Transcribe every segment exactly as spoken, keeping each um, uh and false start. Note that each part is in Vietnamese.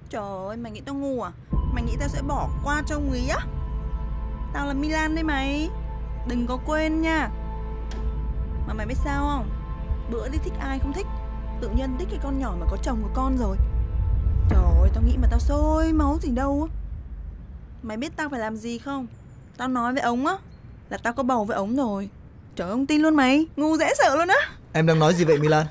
Trời ơi, mày nghĩ tao ngu à? Mày nghĩ tao sẽ bỏ qua cho ông ấy á? Tao là Milan đây mày. Đừng có quên nha. Mà mày biết sao không? Bữa đi thích ai không thích, tự nhiên thích cái con nhỏ mà có chồng có con rồi. Trời ơi, tao nghĩ mà tao sôi máu gì đâu á. Mày biết tao phải làm gì không? Tao nói với ông á là tao có bầu với ông rồi. Trời ơi, ông tin luôn mày. Ngu dễ sợ luôn á. Em đang nói gì vậy Milan?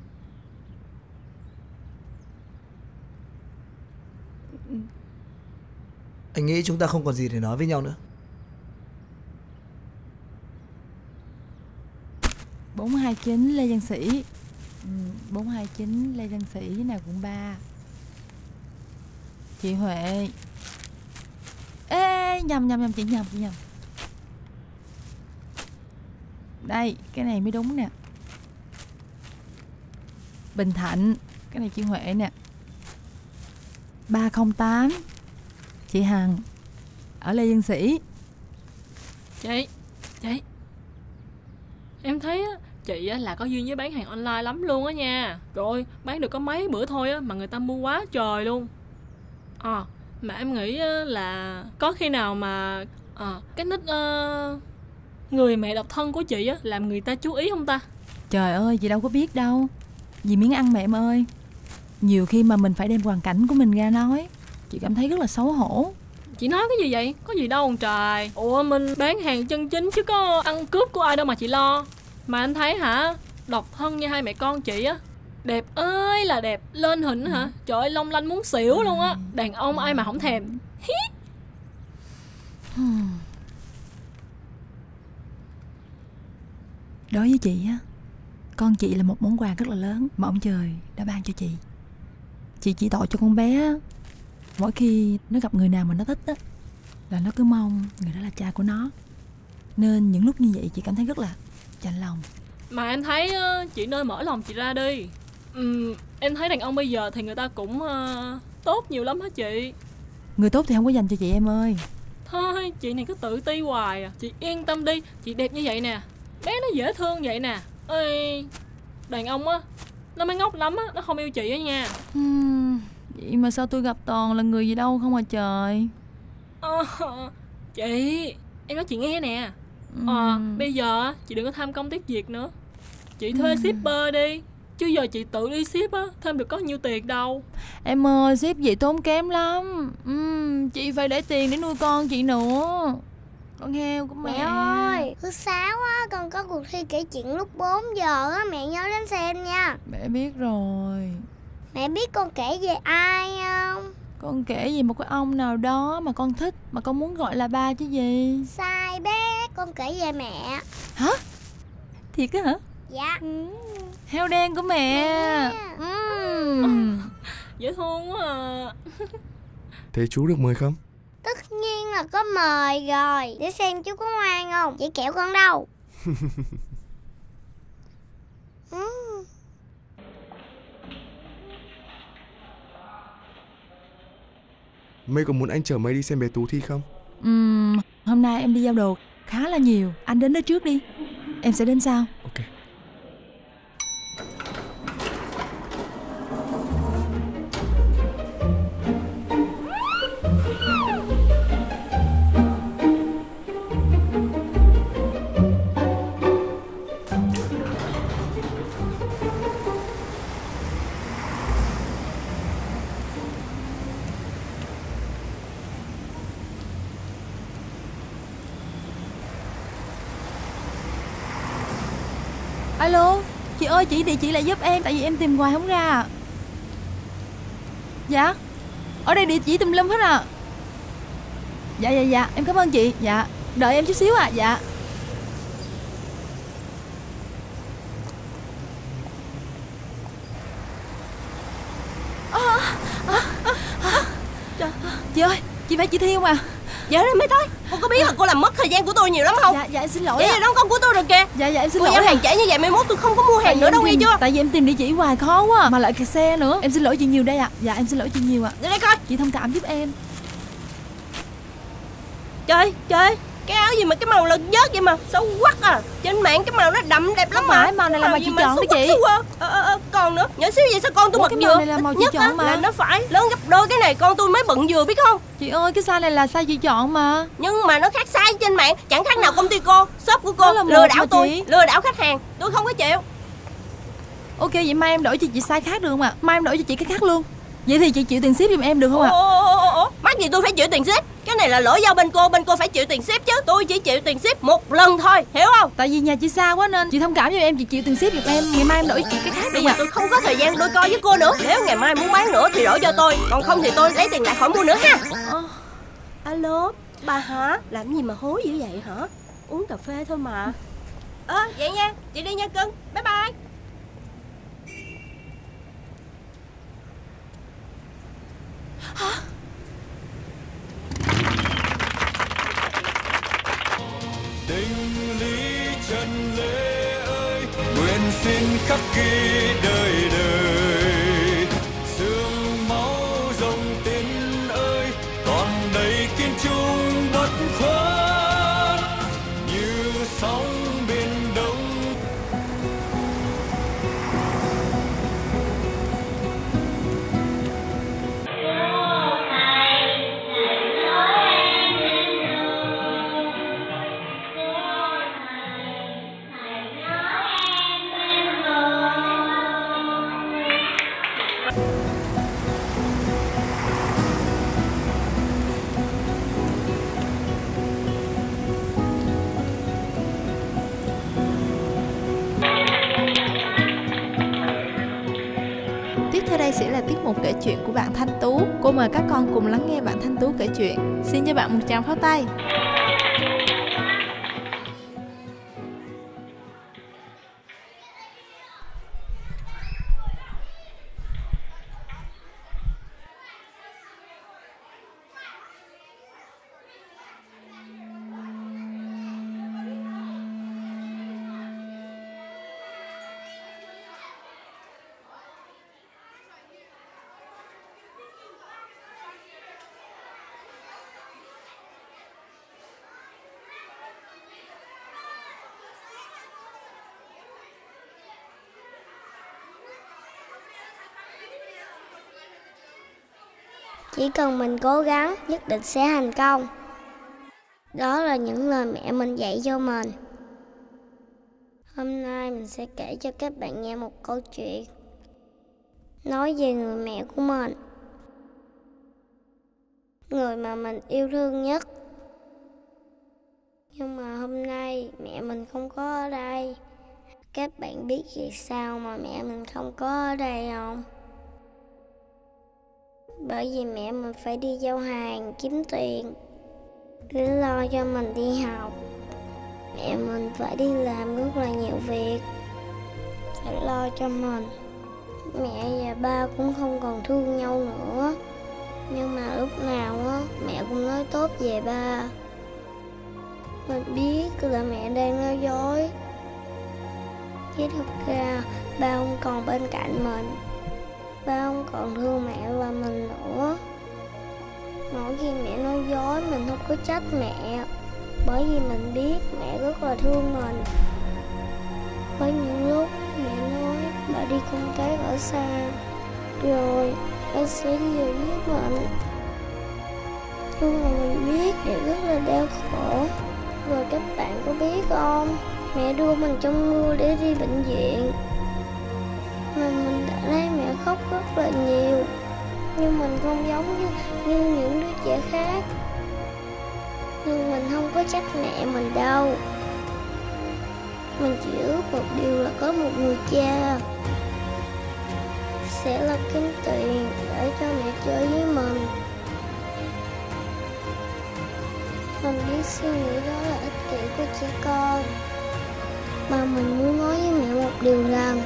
Anh nghĩ chúng ta không còn gì để nói với nhau nữa. Bốn hai chín Lê Văn Sĩ. ừ, bốn hai chín Lê Văn Sĩ nào quận ba. Chị Huệ. Ê, nhầm nhầm nhầm chị nhầm chị nhầm. Đây, cái này mới đúng nè. Bình Thạnh. Cái này chị Huệ nè. Ba không tám chị Hằng ở Lê Văn Sĩ. Chị, chị em thấy á, chị á là có duyên với bán hàng online lắm luôn á nha. Rồi, bán được có mấy bữa thôi á mà người ta mua quá trời luôn. À, mà em nghĩ á, là có khi nào mà à, cái nick uh, người mẹ độc thân của chị á làm người ta chú ý không ta? Trời ơi, chị đâu có biết đâu. Vì miếng ăn mà em ơi. Nhiều khi mà mình phải đem hoàn cảnh của mình ra nói, chị cảm thấy rất là xấu hổ. Chị nói cái gì vậy? Có gì đâu ông trời. Ủa, mình bán hàng chân chính chứ có ăn cướp của ai đâu mà chị lo. Mà anh thấy hả, độc thân như hai mẹ con chị á, đẹp ơi là đẹp. Lên hình hả, ừ. Trời ơi, long lanh muốn xỉu luôn á. Đàn ông ai mà không thèm. Hí. Đối với chị á, con chị là một món quà rất là lớn mà ông trời đã ban cho chị. Chị chỉ tội cho con bé, mỗi khi nó gặp người nào mà nó thích á, là nó cứ mong người đó là cha của nó. Nên những lúc như vậy chị cảm thấy rất là chạnh lòng. Mà em thấy chị nên mở lòng chị ra đi. ừ, Em thấy đàn ông bây giờ thì người ta cũng uh, tốt nhiều lắm hả chị. Người tốt thì không có dành cho chị em ơi. Thôi chị này cứ tự ti hoài à. Chị yên tâm đi, chị đẹp như vậy nè, bé nó dễ thương vậy nè. Ê, đàn ông á, nó mới ngốc lắm á, nó không yêu chị á nha. hmm, Vậy mà sao tôi gặp toàn là người gì đâu không à trời. à, Chị, em nói chị nghe nè. À, bây giờ chị đừng có tham công tiếc việc nữa. Chị thuê uhm. shipper đi. Chứ giờ chị tự đi ship á, thêm được có nhiêu tiền đâu. Em ơi, ship vậy tốn kém lắm. uhm, Chị phải để tiền để nuôi con chị nữa. Con heo của mẹ. Mẹ ơi, thứ sáu á, con có cuộc thi kể chuyện lúc bốn giờ á, mẹ nhớ đến xem nha. Mẹ biết rồi. Mẹ biết con kể về ai không? Con kể về một cái ông nào đó mà con thích, mà con muốn gọi là ba chứ gì. Sai bé, con kể về mẹ. Hả? Thiệt á hả? Dạ. ừ. Heo đen của mẹ, mẹ. uhm. Dễ thương quá à. Thế chú được mời không? Tất nhiên là có mời rồi. Để xem chú có ngoan không. Chị kẹo con đâu. ừ. Mây có muốn anh chở Mây đi xem bé Tú Thi không? uhm, Hôm nay em đi giao đồ khá là nhiều. Anh đến đó trước đi, em sẽ đến sau. Ok. Alo, chị ơi, chị địa chỉ lại giúp em, tại vì em tìm hoài không ra. Dạ, ở đây địa chỉ tùm lum hết à. Dạ dạ dạ, em cảm ơn chị. Dạ, đợi em chút xíu à. Dạ. à, à, à, à. Trời. Chị ơi, chị phải chị Thi không à? Dạ đây mới tới. Cô có biết là cô làm mất thời gian của tôi nhiều lắm không? Dạ dạ em xin lỗi. Vậy là đóng công của tôi rồi kìa. Dạ dạ em xin cô lỗi. Cô giao hàng trễ như vậy mai mốt tôi không có mua hàng nữa đâu, nghe chưa? Tại vì em tìm địa chỉ hoài khó quá mà lại kẹt xe nữa. Em xin lỗi chị nhiều đây ạ. À. Dạ em xin lỗi chị nhiều ạ. À. Để đây coi. Chị thông cảm giúp em. Trời trời, cái áo gì mà cái màu lợn vớt vậy mà xấu quắc à. Trên mạng cái màu nó đậm đẹp lắm mà. Phải, màu này là màu chị chọn đó chị. Ờ, ờ, ờ, còn nữa, Nhỏ xíu vậy sao con tôi Ủa, bật cái vừa? màu này là màu chị Nhất chọn á, mà. là nó phải lớn gấp đôi cái này, con tôi mới bận vừa biết không? Chị ơi, cái size này là size chị chọn mà. Nhưng mà nó khác size trên mạng, chẳng khác nào công ty cô, shop của cô Đó là một lừa đảo mà tôi, chị. lừa đảo khách hàng, tôi không có chịu. Ok, vậy mai em đổi cho chị size khác được không ạ? Mai em đổi cho chị cái khác luôn. Vậy thì chị chịu tiền ship giùm em được không ạ? Ủa, mắc gì tôi phải chịu tiền ship? Cái này là lỗi do bên cô, bên cô phải chịu tiền ship chứ. Tôi chỉ chịu tiền ship một lần thôi, hiểu không? Tại vì nhà chị xa quá nên chị thông cảm cho em, chị chịu tiền ship giùm em. Ngày mai em đổi cho chị cái khác Bây được giờ ạ? tôi không có thời gian đôi co với cô nữa. Nếu ngày mai muốn bán nữa thì đổi cho tôi, còn không thì tôi lấy tiền lại khỏi mua nữa ha. Ờ. Alo, bà hả? Làm gì mà hối dữ vậy hả? Uống cà phê thôi mà. Ờ, à, vậy nha, chị đi nha cưng. Bye bye. Tình lý trần lễ ơi, nguyện xin khắc ghi đời đời. Sương máu dòng tình ơi, còn đầy kiên trung bất khuất như sóng biển đông. Tiếp theo đây sẽ là tiết mục kể chuyện của bạn Thanh Tú. Cô mời các con cùng lắng nghe bạn Thanh Tú kể chuyện. Xin cho bạn một tràng pháo tay. Chỉ cần mình cố gắng, nhất định sẽ thành công. Đó là những lời mẹ mình dạy cho mình. Hôm nay mình sẽ kể cho các bạn nghe một câu chuyện nói về người mẹ của mình, người mà mình yêu thương nhất. Nhưng mà hôm nay mẹ mình không có ở đây. Các bạn biết vì sao mà mẹ mình không có ở đây không? Bởi vì mẹ mình phải đi giao hàng kiếm tiền để lo cho mình đi học. Mẹ mình phải đi làm rất là nhiều việc, phải lo cho mình. Mẹ và ba cũng không còn thương nhau nữa. Nhưng mà lúc nào á, mẹ cũng nói tốt về ba. Mình biết là mẹ đang nói dối, chứ thực ra ba không còn bên cạnh mình. Ba không còn thương mẹ và mình nữa. Mỗi khi mẹ nói dối mình không có trách mẹ, bởi vì mình biết mẹ rất là thương mình. Có những lúc mẹ nói bà đi công tác ở xa rồi bà sẽ về với mình, nhưng mà mình biết mẹ rất là đau khổ. Rồi các bạn có biết không, mẹ đưa mình trong mưa để đi bệnh viện, mà mình đã thấy mẹ khóc rất là nhiều. Nhưng mình không giống như, như những đứa trẻ khác. Nhưng mình không có trách mẹ mình đâu. Mình chỉ ước một điều là có một người cha sẽ là kiếm tiền để cho mẹ chơi với mình. Mình biết suy nghĩ đó là ích kỷ của trẻ con, mà mình muốn nói với mẹ một điều rằng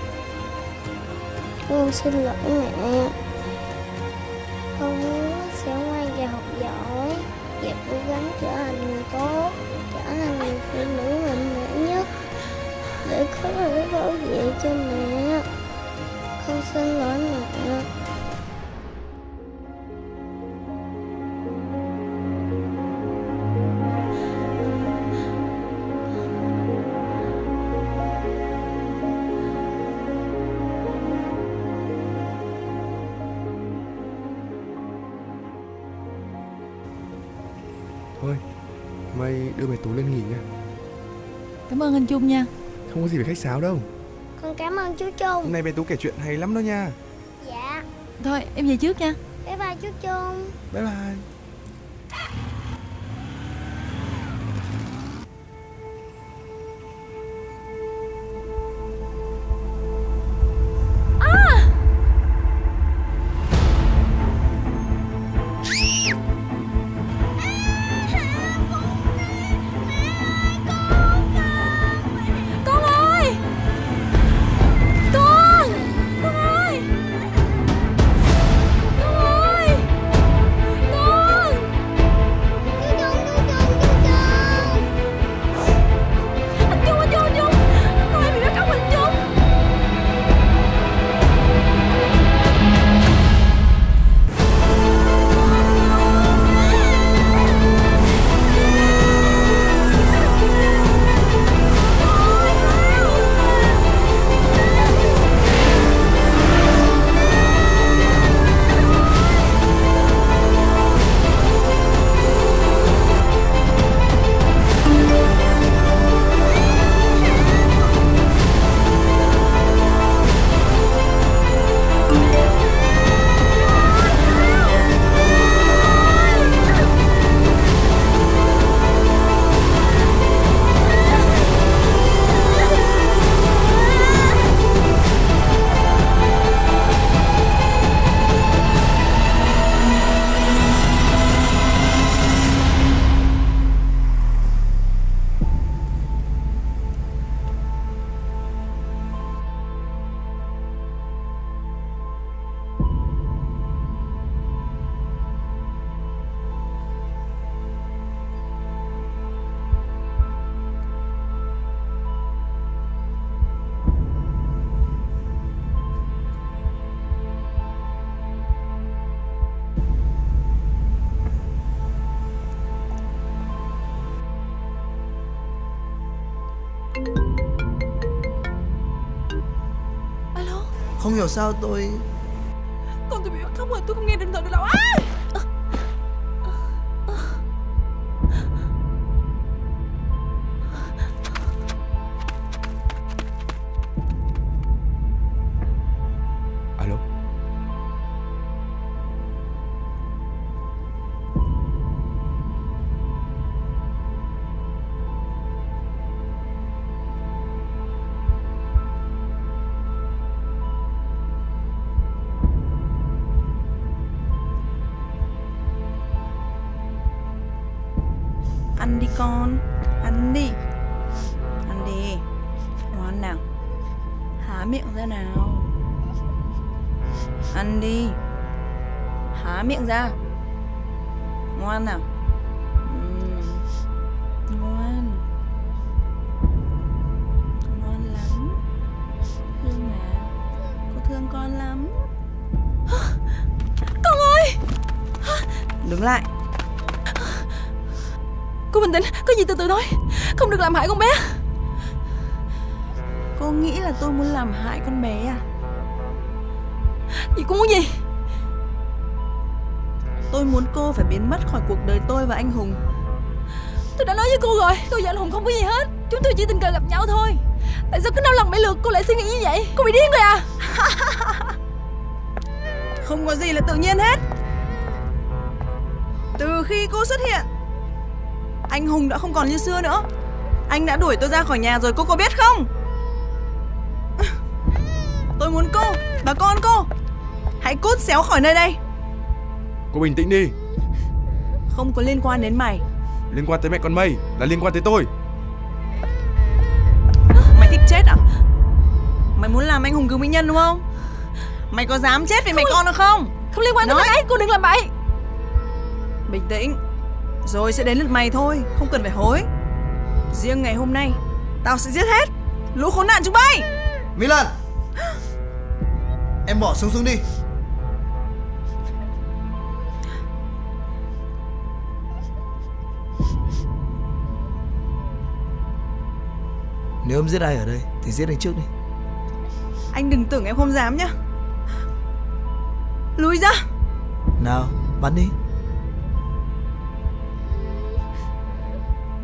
con xin lỗi mẹ. Con hứa sẽ ngoan và học giỏi và cố gắng trở thành người tốt, trở thành người phụ nữ mạnh mẽ nhất để có thể bảo vệ cho mẹ. Con xin lỗi mẹ. Mây đưa bé Tú lên nghỉ nha. Cảm ơn anh Trung nha. Không có gì phải khách sáo đâu. Con cảm ơn chú Trung. Hôm nay bé Tú kể chuyện hay lắm đó nha. Dạ. Thôi em về trước nha. Bye bye chú Trung. Bye bye. Alo. Không hiểu sao tôi... Con tôi bị bắt cóc rồi, tôi không nghe điện thoại được đâu. À! Alo. Ăn đi con, ăn đi. Ăn đi. Ngoan nào. Há miệng ra nào. Ăn đi. Há miệng ra. Ngoan nào. Uhm. Ngoan. Ngoan lắm. Thương mà. Cô thương con lắm. Con ơi. Đứng lại. Cô bình tĩnh, có gì từ từ nói. Không được làm hại con bé. Cô nghĩ là tôi muốn làm hại con bé à? Chị cô muốn gì? Tôi muốn cô phải biến mất khỏi cuộc đời tôi và anh Hùng. Tôi đã nói với cô rồi, tôi và anh Hùng không có gì hết. Chúng tôi chỉ tình cờ gặp nhau thôi. Tại sao cứ năm lần bảy lượt cô lại suy nghĩ như vậy? Cô bị điên rồi à? Không có gì là tự nhiên hết. Từ khi cô xuất hiện, anh Hùng đã không còn như xưa nữa. Anh đã đuổi tôi ra khỏi nhà rồi, cô có biết không? Tôi muốn cô và con cô hãy cút xéo khỏi nơi đây. Cô bình tĩnh đi. Không có liên quan đến mày. Liên quan tới mẹ con Mây là liên quan tới tôi. Mày thích chết à? Mày muốn làm anh Hùng cứu mỹ nhân đúng không? Mày có dám chết vì mẹ con được không? Không liên quan tới bác ấy, cô đừng làm bậy. Bình tĩnh. Rồi sẽ đến lượt mày thôi, không cần phải hối. Riêng ngày hôm nay tao sẽ giết hết lũ khốn nạn chúng bay. Milan, em bỏ súng xuống đi. Nếu em giết ai ở đây thì giết anh trước đi. Anh đừng tưởng em không dám nhá. Lùi ra. Nào, bắn đi.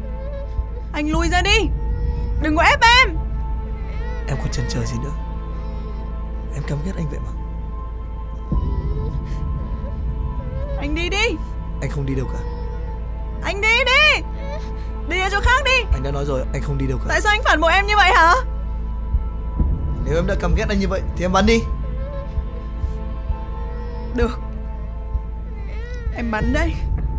Anh lui ra đi, đừng có ép em. Em còn chần chờ gì nữa? Em căm ghét anh vậy mà. Anh đi đi. Anh không đi đâu cả. Anh đi đi. Đi ở chỗ khác đi. Anh đã nói rồi, anh không đi đâu cả. Tại sao anh phản bội em như vậy hả? Nếu em đã căm ghét anh như vậy thì em bắn đi. Được, em bắn đây.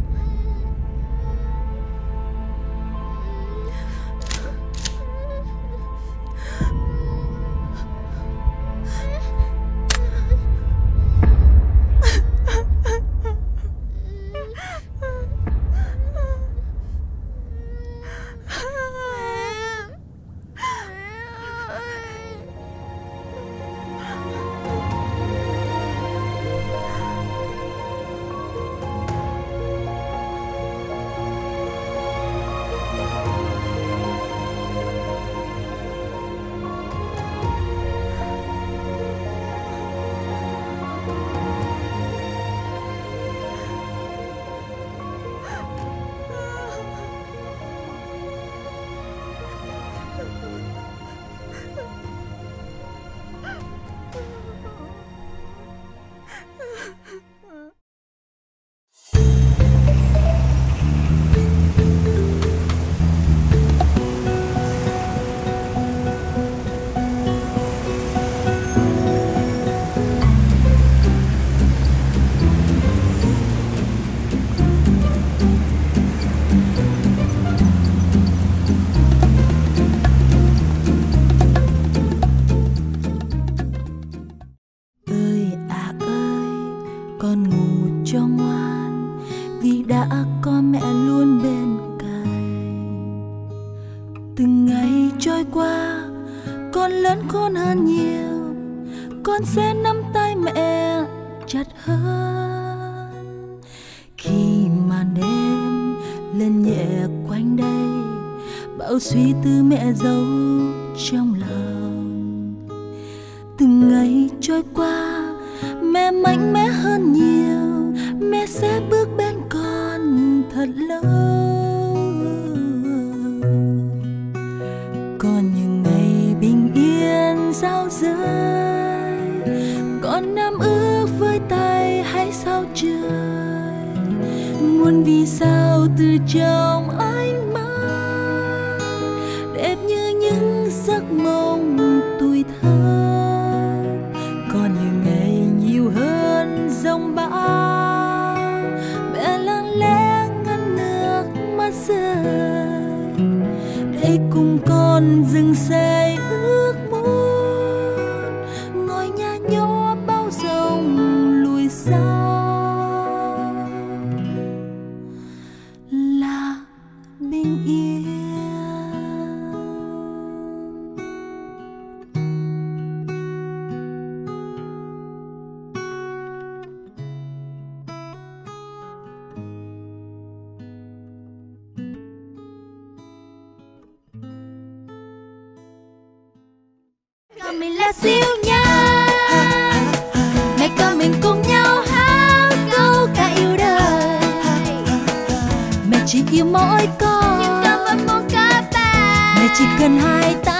Suy tư mẹ giấu trong lòng. Từng ngày trôi qua, mẹ mạnh mẽ hơn nhiều. Mẹ sẽ bước bên con thật lâu. Còn những ngày bình yên giao rơi, con nằm ước với tay hay sao trời. Muôn vì sao từ trong ánh mắt đẹp như những giấc mộng tuổi thơ. Còn những ngày nhiều hơn dòng bão, mẹ lặng lẽ ngăn nước mắt rơi để cùng con dừng xây ước muốn ngôi nhà nhỏ bao dòng lùi sau là bình yên. Con mình là siêu nhân, mẹ con mình cùng nhau hát câu ca yêu đời. Mẹ chỉ yêu mỗi con, nhưng con vẫn muốn các bạn. Mẹ chỉ cần hai tay.